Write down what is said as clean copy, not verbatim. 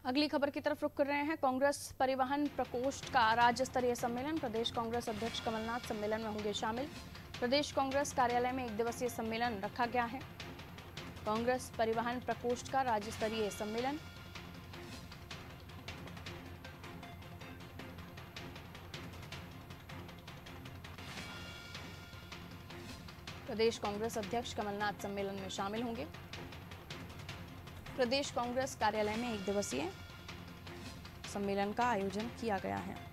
अगली खबर की तरफ रुख कर रहे हैं। कांग्रेस परिवहन प्रकोष्ठ का राज्य स्तरीय सम्मेलन। प्रदेश कांग्रेस अध्यक्ष कमलनाथ सम्मेलन में होंगे शामिल। प्रदेश कांग्रेस कार्यालय में 1 दिवसीय सम्मेलन रखा गया है। कांग्रेस परिवहन प्रकोष्ठ का राज्य स्तरीय सम्मेलन। प्रदेश कांग्रेस अध्यक्ष कमलनाथ सम्मेलन में शामिल होंगे। प्रदेश कांग्रेस कार्यालय में 1 दिवसीय सम्मेलन का आयोजन किया गया है।